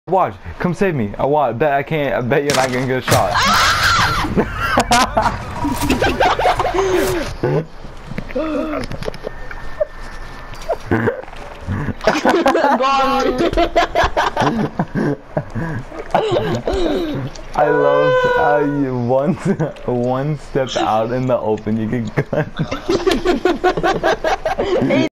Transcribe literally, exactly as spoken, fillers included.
Watch, come save me. I watch. Bet I can't. I bet you're not gonna get a shot. I love how you once one step out in the open, you can gun.